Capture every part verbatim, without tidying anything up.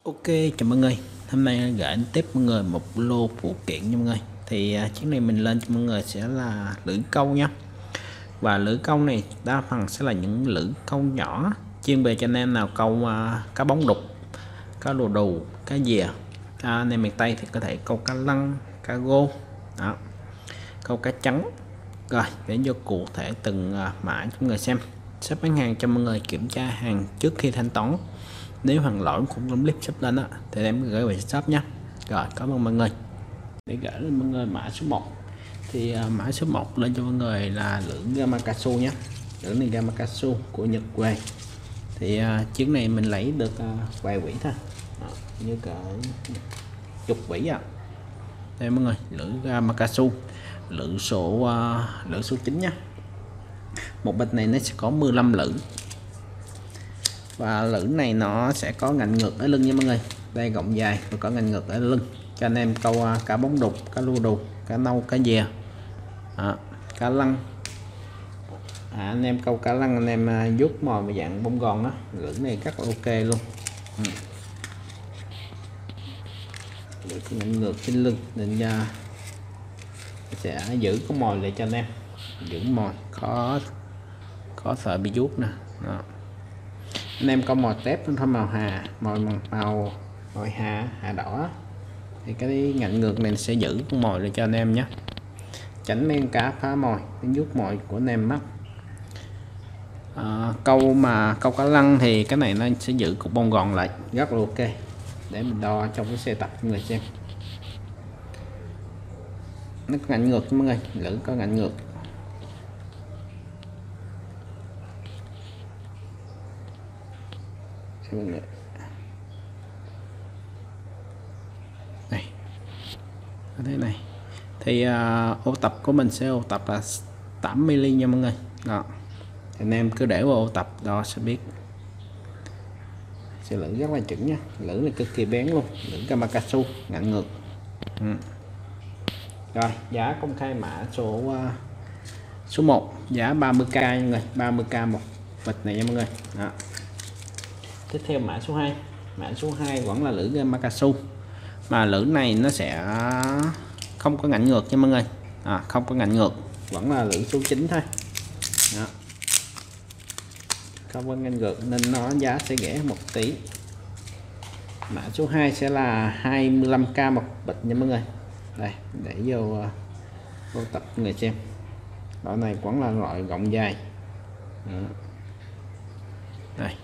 Ok, chào mọi người. Hôm nay gửi anh tiếp mọi người một lô phụ kiện nha mọi người. Thì à, chuyến này mình lên cho mọi người sẽ là lưỡi câu nhé. Và lưỡi câu này đa phần sẽ là những lưỡi câu nhỏ, chuyên về cho anh em nào câu à, cá bóng đục, cá đồ đù, cá dìa. À, anh em miền Tây thì có thể câu cá lăng, cá gô, đó, câu cá trắng. Rồi, để vô cụ thể từng à, mã cho mọi người xem. Shop bán hàng cho mọi người kiểm tra hàng trước khi thanh toán. Nếu hàng lỗi cũng trong clip sắp lên á thì em gửi về shop nhé. Rồi, cảm ơn mọi người. Để gửi lên mọi người mã số một thì uh, mã số một lên cho mọi người là lưỡi Gamakatsu nhé. Lưỡi này Gamakatsu của Nhật về. Thì uh, chuyến này mình lấy được uh, vài quỷ thôi. Đó, như cả chục quỷ à. Đây mọi người, lưỡi Gamakatsu, lưỡi số uh, lưỡi số chín nhé. Một bịch này nó sẽ có mười lăm lưỡi. Và lưỡi này nó sẽ có ngạnh ngược ở lưng nha mọi người. Đây gọng dài và có ngạnh ngược ở lưng cho anh em câu cá bóng đục, cá lu đù, cá nâu, cá dè, à, cá lăng. À, anh em câu cá lăng anh em vuốt mồi và dạng bông gòn đó, lưỡi này rất là ok luôn. Ừ. Lưỡi có ngạnh ngược trên lưng nên uh, sẽ giữ có mồi lại cho anh em, giữ mồi khó có sợ bị vuốt nè. Đó. Anh em có mồi tép nó màu hà, mồi màu mồi hà hà đỏ thì cái ngạnh ngược này sẽ giữ con mồi lại cho anh em nhé, tránh mấy con cá phá mồi, cái vuốt mồi của anh em mất. À, câu mà câu cá lăng thì cái này nó sẽ giữ cục bông gòn lại rất là ok. Để mình đo trong cái xe tập cho người xem. Nó có ngạnh ngược mọi người, lưỡi có ngạnh ngược. Này, thế này thì uh, ô tập của mình sẽ ô tập là tám mi li mét nha mọi người. Đó, thì anh em cứ để vào ô tập đo sẽ biết. Sẽ lưỡi rất là chuẩn nha, lưỡi này cực kỳ bén luôn, lưỡi Gamakatsu ngạnh ngược. Ừ. Rồi, giá công khai mã số uh, số một giá ba mươi k nha mọi người, ba mươi k một bịch này nha mọi người. Đó. Tiếp theo mã số hai, mã số hai vẫn là lưỡi Gamakatsu mà lưỡi này nó sẽ không có ngạnh ngược nha mọi người. À, không có ngạnh ngược, vẫn là lưỡi số chín thôi. Đó. Không có ngạnh ngược nên nó giá sẽ rẻ một tí. Mã số hai sẽ là hai mươi lăm k một bịch nha mọi người. Đây, để vô vô tập người xem. Loại này vẫn là loại gọng dài. Đó. Đây.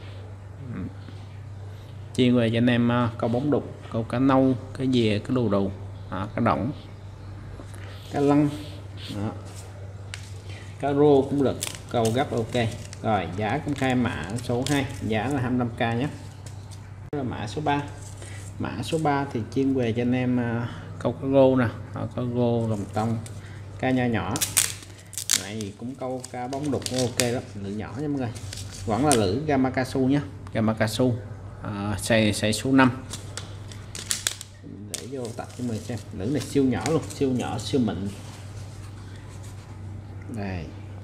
Chuyên về cho anh em câu bóng đục, câu cá nâu, cái dìa, cái đồ đồ, cá động, cá lăng, đó. Cá rô cũng được, câu rất ok. Rồi giá công khai mã số hai giá là hai mươi lăm k nhé. Là mã số ba, mã số ba thì chuyên về cho anh em câu cá rô nè, cá rô lồng tông, cá nho nhỏ này cũng câu cá bóng đục ok đó, lưỡi nhỏ nha mọi người, vẫn là lưỡi Gamakatsu nhé, Gamakatsu. À, size size số năm. Để vô tập cho mình xem, lưỡi này siêu nhỏ luôn, siêu nhỏ siêu mịn. Đây,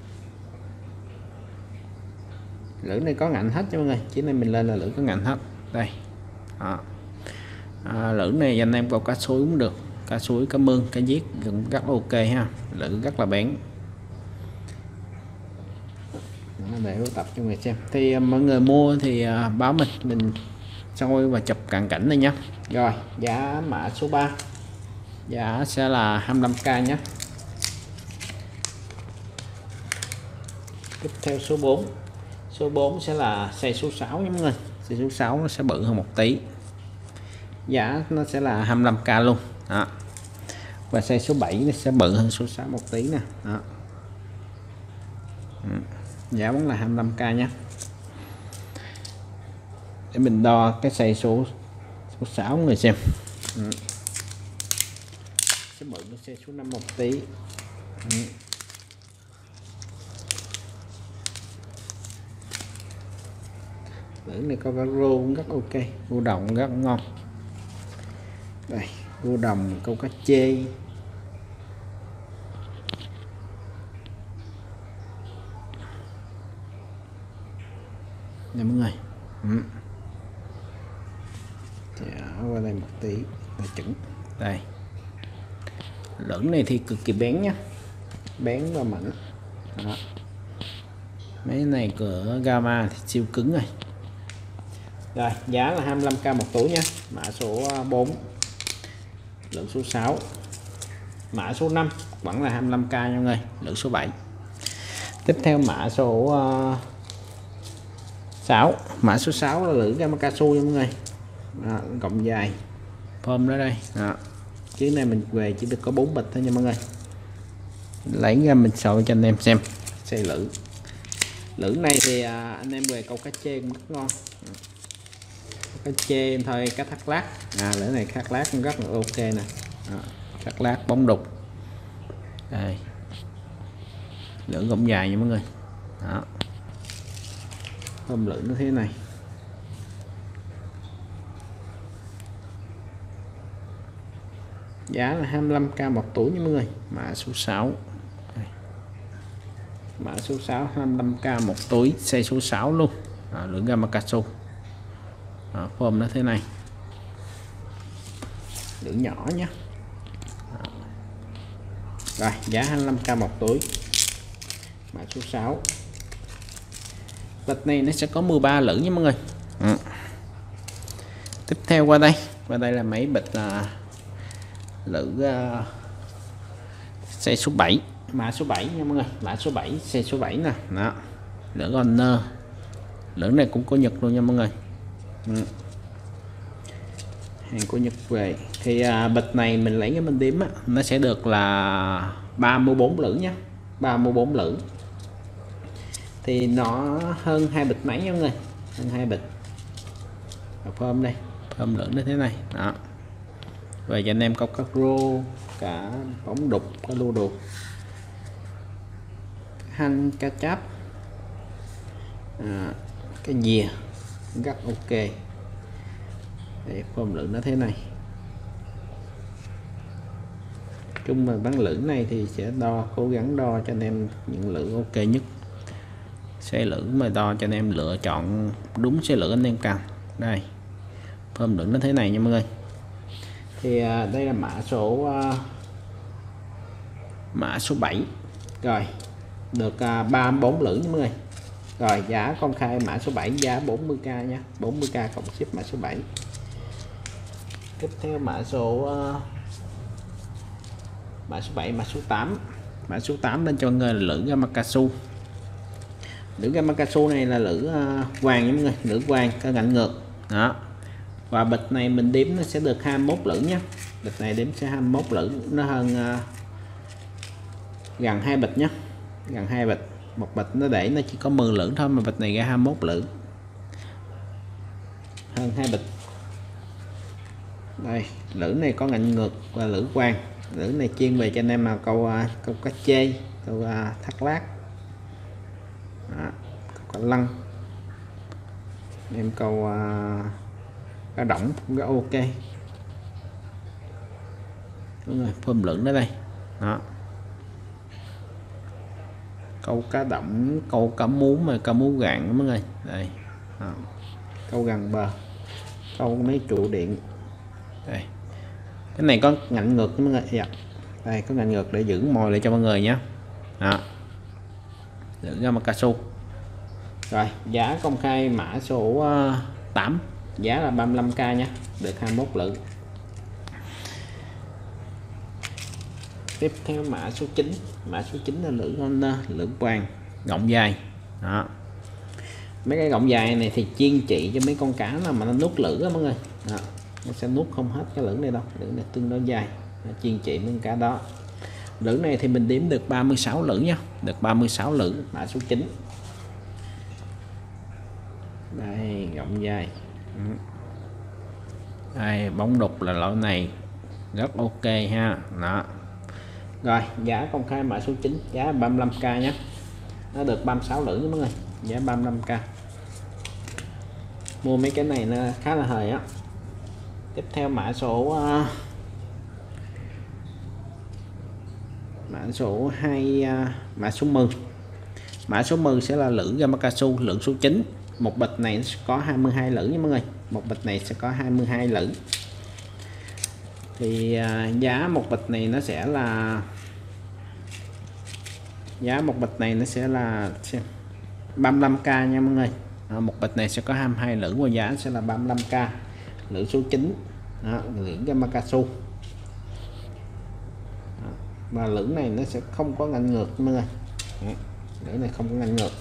lưỡi này có ngạnh hết cho mọi người, chỉ này mình lên là lưỡi có ngạnh hết. Đây, à, à, lưỡi này anh em câu cá suối cũng được, cá suối, cá mương, cá giết cũng rất ok ha, lưỡi rất là bén. Để vô tập cho người xem thì mọi người mua thì báo mình mình soi và chụp cận cảnh đây nhé. Rồi giá mã số ba giá sẽ là hai mươi lăm k nhé. Tiếp theo số bốn, số bốn sẽ là size số sáu nhé mọi người, size số sáu nó sẽ bự hơn một tí, giá nó sẽ là hai mươi lăm k luôn. Đó. Và size số bảy nó sẽ bự hơn số sáu một tí nè. Đó. Ừ. Giá vẫn là hai mươi lăm k nhé. Để mình đo cái size số số sáu người xem. Ừ. Sẽ bự nó size số năm một tí. Ừ. Lưỡi này có cá rô cũng rất ok, rô đồng rất ngon. Đây, rô đồng, câu cá chê. Nè mọi người. Ừ. nhỏ qua đây một tí là chuẩn. Đây, lưỡng này thì cực kỳ bén nhá, bén và mảnh. Đó. Mấy này của Gamma thì siêu cứng rồi. Rồi, giá là hai mươi lăm k một túi nha. Mã số bốn, lượng số sáu. Mã số năm vẫn là hai mươi lăm k nha mọi người, lượng số bảy. Tiếp theo mã số uh, sáu. Mã số sáu là lưỡi Gamma Casu nha mọi người. Đó, gọng dài form đó đây. Đó. Chứ này mình về chỉ được có bốn bịch thôi nha mọi người. Lấy ra mình soi cho anh em xem xây lưỡi. Lưỡi này thì à, anh em về câu cá chê cũng rất ngon. Cá chê thôi, cá thác lát. À, lưỡi này thác lát cũng rất là ok nè. Đó, thác lát bóng đục. Đây. Lưỡi gọng dài nha mọi người. Đó. Hôm lưỡi nó thế này. Giá là hai mươi lăm k một túi nha mọi người. Mã số sáu. Đây. Mã số sáu hai mươi lăm k một túi, size số sáu luôn. À, lưỡi Gamma Casu. À, form nó thế này. Lưỡi nhỏ nhé. À. Rồi, giá hai mươi lăm k một túi. Mã số sáu. Bịch này nó sẽ có mười ba lưỡi nha mọi người. À. Tiếp theo qua đây, qua đây là mấy bịch là lưỡi uh, xe số bảy, mã số bảy nha mọi người, mã số bảy, xe số bảy nè. Đó, lưỡi Goner, lưỡi này cũng có Nhật luôn nha mọi người. Ừ. Hàng của Nhật về thì uh, bịch này mình lấy cái mình đếm á, nó sẽ được là ba mươi bốn lưỡi nhé, ba mươi bốn lưỡi thì nó hơn hai bịch mấy nha mọi người, hơn hai bịch. Form đây, form lưỡi nó thế này. Đó. Về cho anh em câu cá rô, cả bóng đục, cá lô đục, hanh, cá cháp, à, cái dìa rất ok. Để form lưỡi nó thế này. Chung mà bán lưỡi này thì sẽ đo, cố gắng đo cho anh em những lưỡi ok nhất. Xe lưỡi mà đo cho anh em lựa chọn đúng xe lưỡi anh em cần. Đây, form lưỡi nó thế này nha mọi người. Thì à, đây là mã số à, mã số bảy. Rồi, được à, ba mươi bốn lưỡi nha mọi người. Rồi, giá công khai mã số bảy giá bốn mươi k nha, bốn mươi k cộng ship mã số bảy. Tiếp theo mã số uh, mã số bảy, mã số tám. Mã số tám lên cho người là lưỡi Gamma Casu. Lưỡi Gamma Casu này là lưỡi uh, vàng nha mọi người, lưỡi vàng có ngạnh ngược. Đó. Và bịch này mình đếm nó sẽ được hai mươi mốt lưỡi nhé. Bịch này đếm sẽ hai mươi mốt lưỡi, nó hơn uh, gần hai bịch nhé, gần hai bịch. Một bịch nó để nó chỉ có mười lưỡi thôi, mà bịch này ra hai mươi mốt lưỡi, hơn hai bịch. Đây, lưỡi này có ngạnh ngược và lưỡi quang. Lưỡi này chuyên về cho anh em nào câu câu cá chê, câu thác lát. Đó, câu cá lăng, em câu uh, cá đỏng cũng rất ok. Đúng rồi, phơm lưỡi đó đây. Đó, câu cá đỏng, câu cá mú mà cá mú gạn đó mọi người. Đây. Đó. Câu gần bờ, câu mấy trụ điện. Đây, cái này có ngạnh ngược mọi người. Dạ. Đây có ngạnh ngược để giữ mồi lại cho mọi người nhé. Đó, lưỡi Gamma Casu. Rồi, giá công khai mã số uh, tám, giá là ba mươi lăm k nhé, được hai mươi mốt lưỡi. Tiếp theo mã số chín, mã số chín là lưỡi Goner, lưỡi quang, gọng dài. Đó, mấy cái gọng dài này thì chuyên trị cho mấy con cá nào mà nó nuốt lưỡi đó mọi người. Đó, nó sẽ nuốt không hết cái lưỡi này đâu, lưỡi này tương đối dài, nó chuyên trị mấy con cá đó. Lưỡi này thì mình đếm được ba mươi sáu lưỡi nha, được ba mươi sáu lưỡi, mã số chín. Đây, gọng dài. Đây, bóng đục là loại này rất ok ha. Đó. Rồi, giá công khai mã số chín, giá ba mươi lăm k nhé, nó được ba mươi sáu lưỡi mọi người, giá ba mươi lăm k. Mua mấy cái này nó khá là hời á. Tiếp theo mã số uh, mã số hai, uh, mã số mười. Mã số mười sẽ là lưỡi Gamma Casu, lượng số chín. Một bịch này sẽ có hai mươi hai lưỡi nha mọi người, một bịch này sẽ có hai mươi hai lưỡi. Thì à, giá một bịch này nó sẽ là giá một bịch này nó sẽ là ba mươi lăm k nha mọi người. À, một bịch này sẽ có hai mươi hai lưỡi và giá sẽ là ba mươi lăm k, lưỡi số chín, đó, lưỡi Gamakatsu. Và lưỡi này nó sẽ không có ngăn ngược mọi người. Đó, lưỡi này không có ngăn ngược.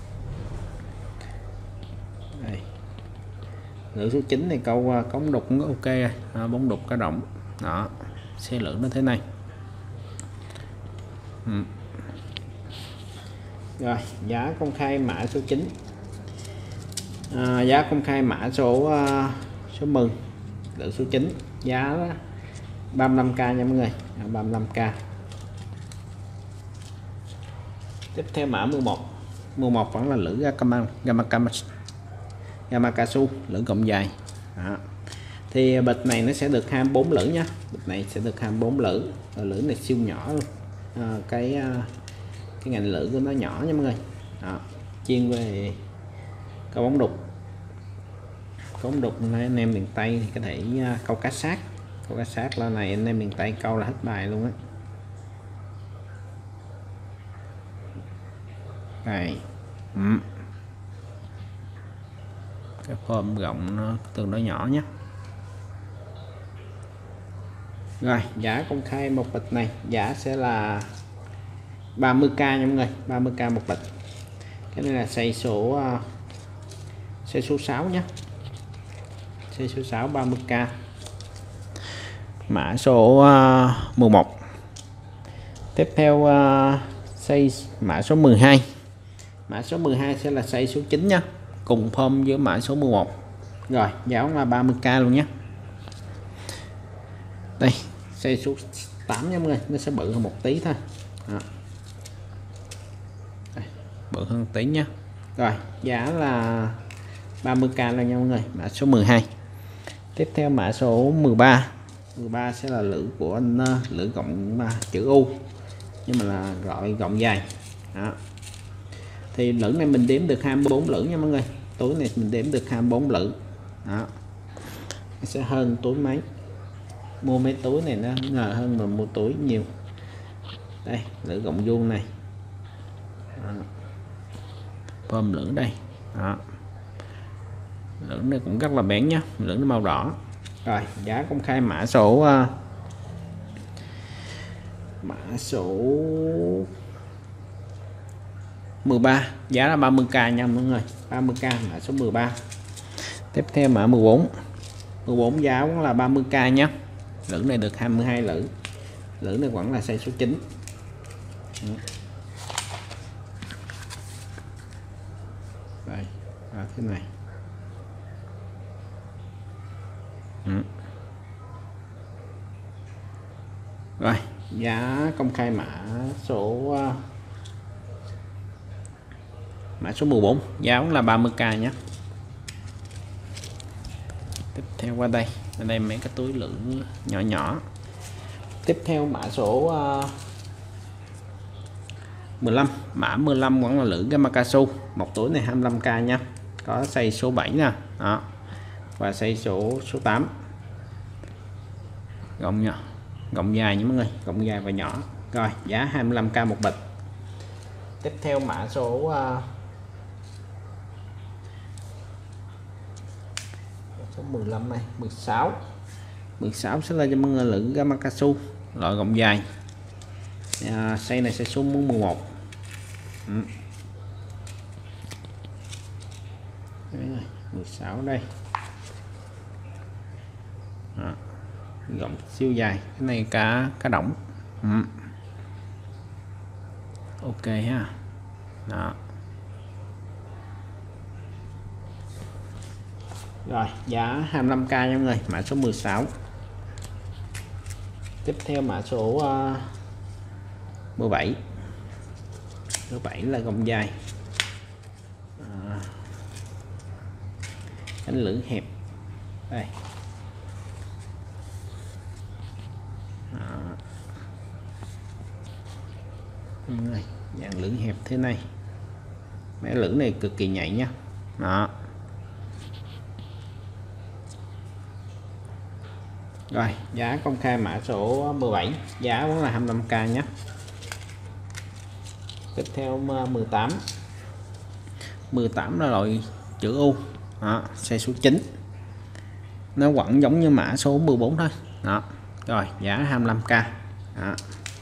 Đây. Lưỡi số chín này câu cống đục cũng ok rồi, à, bóng đục cá rộng đó, xe lưỡi nó thế này. Ừ. Rồi giá công khai mã số chín, à, giá công khai mã số uh, số mười, lưỡi số chín, giá ba mươi lăm k nha mọi người, à, ba mươi lăm k. Tiếp theo mã mười một, mười một vẫn là lưỡi Gamakatsu, lưỡi cộng dài. Đó. Thì bịch này nó sẽ được hai mươi bốn lưỡi nhá, bịch này sẽ được hai mươi bốn lưỡi, và lưỡi này siêu nhỏ luôn, à, cái cái ngành lưỡi của nó nhỏ nha mọi người. Đó. Chuyên về câu bóng đục, câu bóng đục này anh em miền Tây thì có thể câu cá sát, câu cá sát là này anh em miền Tây câu là hết bài luôn á. Đây. Ừ. Cái form rộng nó tương đối nhỏ nhé. Rồi giá công khai một bịch này giá sẽ là ba mươi k nha mọi người, ba mươi k một bịch. Cái này là size số uh, size số sáu nhé, size số sáu, ba mươi k. Mã số uh, mười một. Tiếp theo uh, size mã số mười hai. Mã số mười hai sẽ là size số chín nhé, cùng form với mã số mười một. Rồi giá là ba mươi k luôn nhé. Đây size số tám nha mọi người, nó sẽ bự hơn một tí thôi. Đó. Đây, bự hơn tí nhé. Rồi giá là ba mươi k là nha mọi người, mã số mười hai. Tiếp theo mã số mười ba. mười ba sẽ là lưỡi của anh, lưỡi gọng chữ U nhưng mà là gọi gọng dài. Đó. Thì lưỡi này mình đếm được hai mươi bốn lưỡi nha mọi người, túi này mình đếm được hai mươi bốn lưỡi. Đó. Nó sẽ hơn túi mấy, mua mấy túi này nó ngờ hơn mà mua túi nhiều. Đây lưỡi gọng vuông này, phơm lưỡi đây. Đó. Lưỡi này cũng rất là bén nhá, lưỡi nó màu đỏ. Rồi giá công khai mã số uh, mã số mười ba, giá là ba mươi k nha mọi người, ba mươi k mã số mười ba. Tiếp theo mã mười bốn. mười bốn giá cũng là ba mươi k nhé. Lưỡi này được hai mươi hai lưỡi. Lưỡi này vẫn là size số chín. Đây, à, thế này. Ừ. Rồi, giá công khai mã số uh, mã số mười bốn, giá cũng là ba mươi k nhé. Tiếp theo qua đây, ở đây mấy cái túi lưỡi nhỏ nhỏ. Tiếp theo mã số uh, mười lăm, mã mười lăm vẫn là lưỡi Gamakatsu, một túi này hai mươi lăm k nha. Có size số bảy nè, đó. Và size số số tám. Gọng nhỏ, gọng dài nha mọi người, gọng dài và nhỏ. Rồi, giá hai mươi lăm k một bịch. Tiếp theo mã số uh, số mười lăm này, mười sáu. mười sáu sẽ là cho mọi người lưỡi Gamakatsu, loại gọng dài. À, size này sẽ số mười một. Ừ. mười sáu đây. Đó. Gọng siêu dài, cái này cá cá đỏng. Ừ. Ok ha. Đó. Rồi giá hai mươi lăm k nha mọi người, mã số mười sáu. Tiếp theo mã số uh, mười bảy. mười bảy là gọng dài, à, cánh lưỡi hẹp đây. À, này, dạng lưỡi hẹp thế này, mấy lưỡi này cực kỳ nhạy nhá. Đó. Rồi giá công khai mã số mười bảy, giá vẫn là hai mươi lăm k nhé. Tiếp theo mười tám. mười tám là loại chữ U đó, xe số chín, nó vẫn giống như mã số mười bốn thôi đó. Rồi giá hai mươi lăm k đó.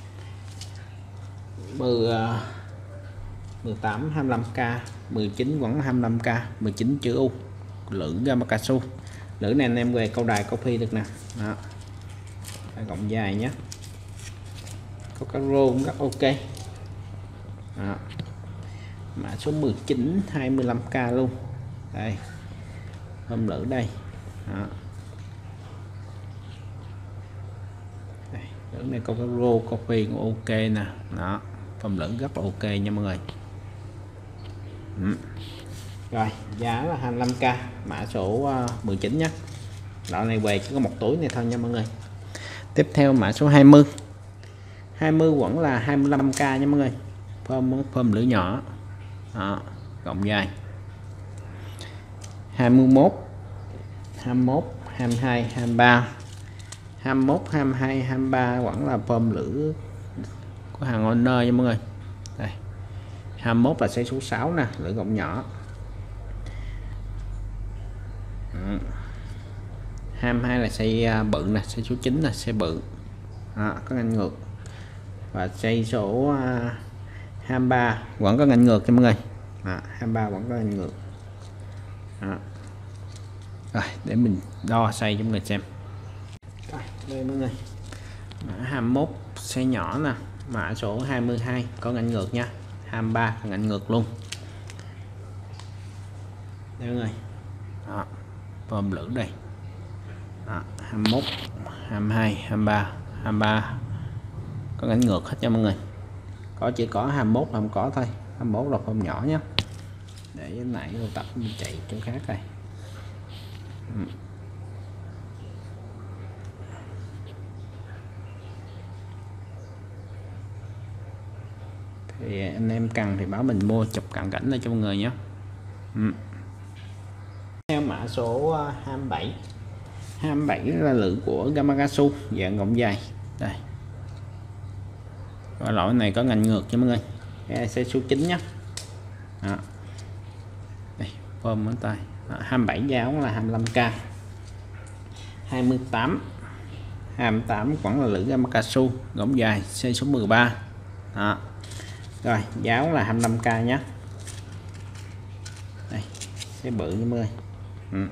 mười, mười tám hai mươi lăm k, mười chín vẫn hai mươi lăm k, mười chín chữ U, lưỡi Gamakatsu. Lưỡi này anh em về câu đài copy được nè đó. Gọng dài nhé, có các rô cũng rất ok đó. Mã số mười chín hai mươi lăm k luôn đây, hôm lưỡi đây đó. Đây, lưỡi này có cái rô copy cũng ok nè đó, phong lưỡi rất là ok nha mọi người. Ừ. Rồi giá là hai mươi lăm k, mã số mười chín nhé. Loại này về chỉ có một túi này thôi nha mọi người. Tiếp theo mã số hai mươi. hai mươi vẫn là hai mươi lăm k nha mọi người. Phơm phơm lưỡi nhỏ đó, gọng dài. hai mươi mốt, hai mươi mốt, hai mươi hai, hai mươi ba. hai mươi mốt, hai mươi hai, hai mươi ba vẫn là phơm lưỡi của hàng Honor nha mọi người. Đây. hai mươi mốt là size số sáu nè, lưỡi gọng nhỏ. Ừ. hai mươi hai là size bự nè, size số chín là size bự đó, có ngành ngược. Và size số hai mươi ba vẫn có ngành ngược cho mọi người đó, hai mươi ba vẫn có ngành ngược đó. Rồi để mình đo size cho mọi người xem. Rồi, đây mọi người, mã hai mươi mốt size nhỏ nè, mã số hai mươi hai có ngành ngược nha, hai mươi ba có ngành ngược luôn đây mọi người đó, phơm lưỡi đây đó, hai mươi mốt, hai mươi hai, hai mươi ba, hai mươi ba có ngành ngược hết nha mọi người. Có chỉ có hai mươi mốt không có thôi, hai mươi mốt là phơm nhỏ nhé. Để nãy tôi tập mình chạy chỗ khác đây. Ừ. Thì anh em cần thì báo mình mua chụp cận cảnh lên cho mọi người nhé. Ừ. Theo mã số hai mươi bảy. hai mươi bảy là lưỡi của Gamakatsu dạng gọng dài đây. Và loại này có ngành ngược cho mọi người, size số chín nhé. Đó. Đây, phơm ở tay. hai mươi bảy giá là hai mươi lăm k. hai mươi tám. hai mươi tám vẫn là lưỡi Gamakatsu gọng dài size số mười ba. Đó. Rồi, giá là hai mươi lăm k nhé. Đây, size bự nha mọi người. Ừ.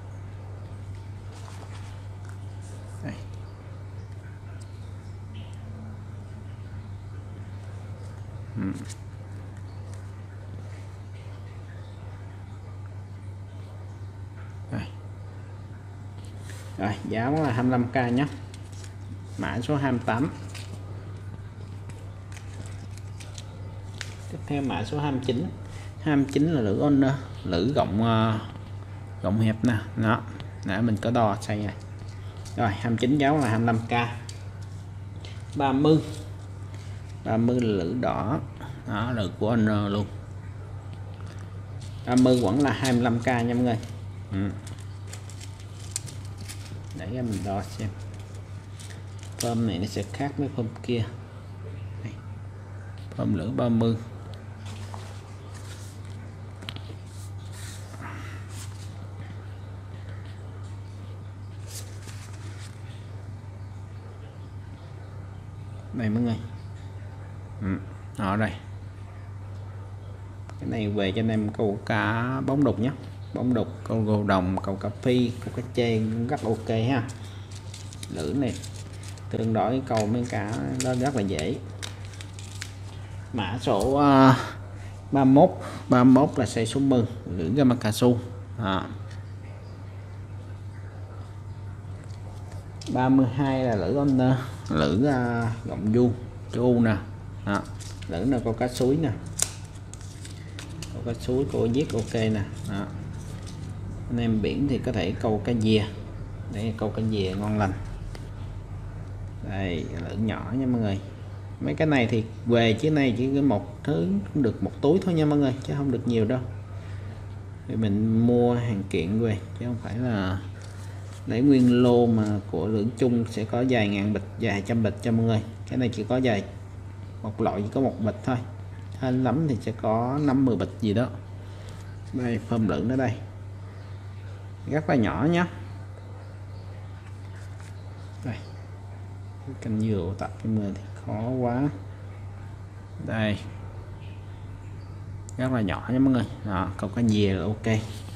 Đây. Ừ. Rồi. Rồi, giá là hai mươi lăm k nhé. Mã số hai mươi tám. Tiếp theo mã số hai mươi chín. hai mươi chín là lưỡi Honor, lưỡi gọng uh, gọng hẹp nè, đó. Nãy mình có đo size này. Rồi, hai mươi chín giá là hai mươi lăm k. ba mươi. ba mươi là lưỡi đỏ. Đó, lưỡi của Honor luôn. ba mươi vẫn là hai mươi lăm k nha mọi người. Ừ. Để mình đo xem. Phơm này nó sẽ khác với phơm kia. Đây. Phơm lưỡi ba mươi. Đây mọi người. Ừ. Ở đây. Cái này về cho anh em câu cá bóng đục nhé, bóng đục, câu gồ đồng, câu cà phi, câu cá chên rất ok ha. Lưỡi này tương đối câu mấy cá nó rất là dễ. Mã số uh, ba mươi mốt. ba mươi mốt là size số mười, lưỡi Gamakatsu. ba mươi hai là lưỡi Honor, lưỡi uh, gọng vuông chữ U nè. Đó. Lưỡi là câu cá suối nè, câu cá suối, câu giết ok nè. Đó. Anh em biển thì có thể câu cá dìa, để câu cá dìa ngon lành. Đây, lưỡi nhỏ nha mọi người. Mấy cái này thì về chứ này chỉ có một thứ cũng được một túi thôi nha mọi người, chứ không được nhiều đâu. Thì mình mua hàng kiện về chứ không phải là lấy nguyên lô mà của lưỡng chung sẽ có vài ngàn bịch, vài trăm bịch cho mọi người. Cái này chỉ có vài một loại chỉ có một bịch thôi, hơn lắm thì sẽ có năm mươi bịch gì đó. Đây phơm lửng ở đây rất là nhỏ nhé. Đây canh dừa tập cho mình thì khó quá. Đây rất là nhỏ nha mọi người. Đó, câu cá dìa là ok.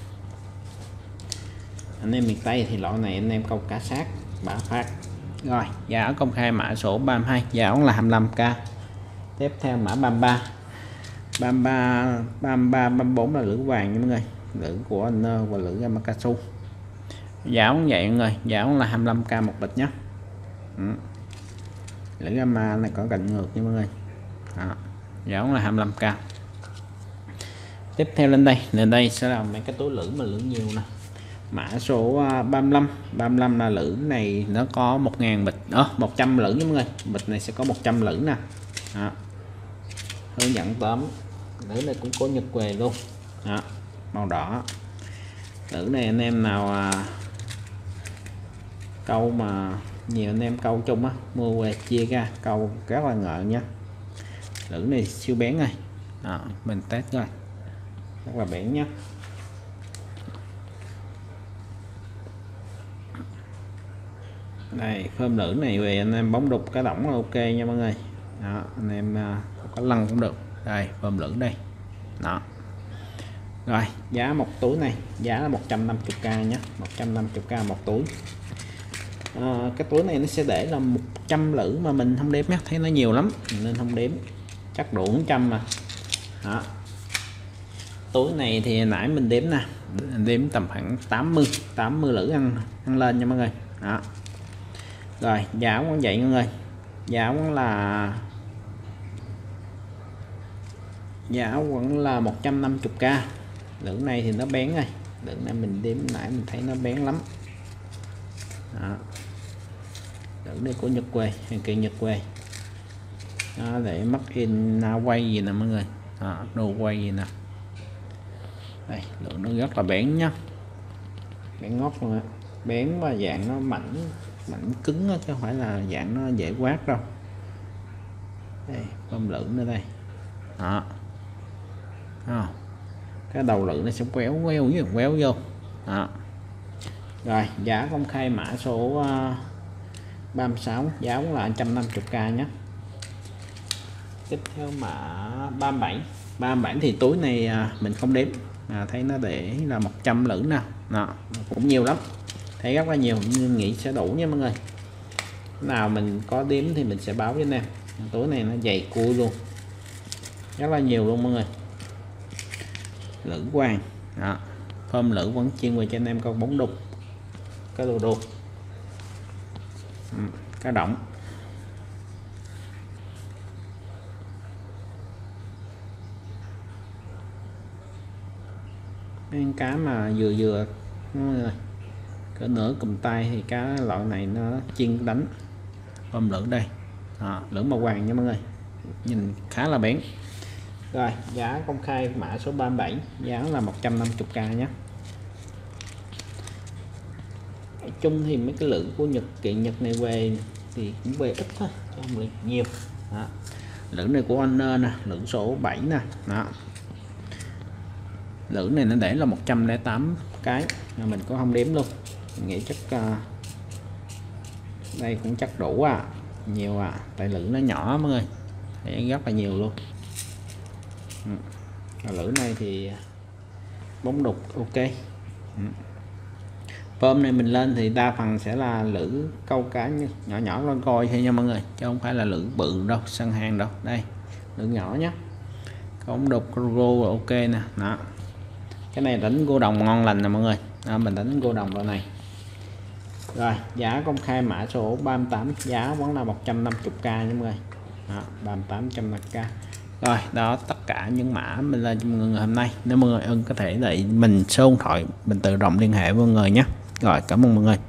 Anh em miền Tây thì loại này anh em câu cá sát bả phát. Rồi giá công khai mã số ba mươi hai, giá là hai mươi lăm k. Tiếp theo mã ba mươi ba, ba mươi ba, ba mươi ba, ba mươi bốn là lưỡi vàng nha mọi người, lưỡi của anh và lưỡi Yamakatsu. Giá cũng vậy mọi người, giá là hai mươi lăm k một bịch nhé. Ừ. Lưỡi Gamma này có cạnh ngược nha mọi người. Đó. Giá là hai mươi lăm k. Tiếp theo lên đây, lên đây sẽ là mấy cái túi lưỡi mà lưỡi nhiều nè. Mã số ba mươi lăm, ba mươi lăm là lưỡi này nó có một ngàn bịch, đó, một trăm lưỡi nha mọi người. Bịch này sẽ có một trăm lưỡi nè. Đó. Hướng dẫn tóm. Lưỡi này cũng có nhật quề luôn. Đó. Màu đỏ. Lưỡi này anh em nào à, câu mà nhiều anh em câu chung á, mua về chia ra câu rất là ngợ nhé. Lưỡi này siêu bén này. Đó, mình test coi. Rất là bén nhé. Đây phơm lưỡi này về anh em bóng đục cá đỏng là ok nha mọi người. Đó, anh em uh, có lăn cũng được. Đây phơm lưỡi đây. Đó. Rồi giá một túi này giá là một trăm năm mươi k nhé, một trăm năm mươi k một túi. À, cái túi này nó sẽ để là một trăm lưỡi mà mình không đếm nhé, thấy nó nhiều lắm nên không đếm, chắc đủ một trăm mà. Đó. Túi này thì nãy mình đếm nè, đếm tầm khoảng tám mươi, tám mươi lưỡi ăn ăn lên nha mọi người. Đó. Rồi giá cũng vậy mọi người, giá vẫn là giá vẫn là một trăm năm mươi k. Lưỡi này thì nó bén rồi, lưỡi này mình đếm nãy mình thấy nó bén lắm. Đó. Lưỡi này của Nhật quê, hàng kỳ Nhật quê. Đó, để mắc in quay gì nè mọi người. Đó, đồ quay gì nè. Đây lưỡi nó rất là bén nhá, bén ngót luôn á, bén và dạng nó mảnh mảnh cứng đó, chứ không phải là dạng nó dễ quát đâu. Đây bơm lưỡi nữa đây. Đó. Đó. Cái đầu lưỡi nó sẽ quéo quéo quéo vô. Đó. Rồi giá công khai mã số uh, ba mươi sáu, giá cũng là một trăm năm mươi k nhé. Tiếp theo mã ba mươi bảy, ba mươi bảy thì túi này uh, mình không đếm, à, thấy nó để là một trăm lưỡi nè. Đó, cũng nhiều lắm, thấy rất là nhiều nhưng nghĩ sẽ đủ nha mọi người. Nào mình có đếm thì mình sẽ báo với anh em. Túi này nó dày cua luôn, rất là nhiều luôn mọi người. Lưỡi quàng. Đó. Phơm lưỡi vẫn chuyên về cho anh em câu bóng đục, cá đồ đô, ừ, cá động. Mấy cá mà vừa vừa cỡ nửa cầm tay thì cá loại này nó chiên đánh. Phơm lưỡi đây. Đó, lưỡi màu vàng nha mọi người, nhìn khá là bén. Rồi giá công khai mã số ba mươi bảy, giá là một trăm năm mươi k nhé. Nói chung thì mấy cái lưỡi của Nhật kiện Nhật này về thì cũng về ít thôi, không được nhiều. Đó. Lưỡi này của anh nè, lưỡi số bảy nè. Đó. Lưỡi này nó để là một trăm lẻ tám cái, mà mình có không đếm luôn. Mình nghĩ chắc uh, đây cũng chắc đủ à, nhiều à, tại lưỡi nó nhỏ mọi người, thấy rất là nhiều luôn. Ừ. Lưỡi này thì bóng đục ok. Ừ. Phơm này mình lên thì đa phần sẽ là lưỡi câu cá nhỏ nhỏ lên coi thôi nha mọi người, chứ không phải là lưỡi bự đâu, săn hàng đâu. Đây lưỡi nhỏ nhé, bóng đục rô ok nè. Đó. Cái này đánh gô đồng ngon lành nè mọi người. Đó, mình đánh gô đồng loại này. Rồi giá công khai mã số ba mươi tám, giá vẫn là một trăm năm mươi k nha mọi người. Đó, ba mươi tám, một trăm năm mươi k. Rồi đó tất cả những mã mình lên cho mọi người hôm nay. Nếu mọi người ưng có thể để mình số điện thoại mình tự động liên hệ với mọi người nhé. Rồi cảm ơn mọi người.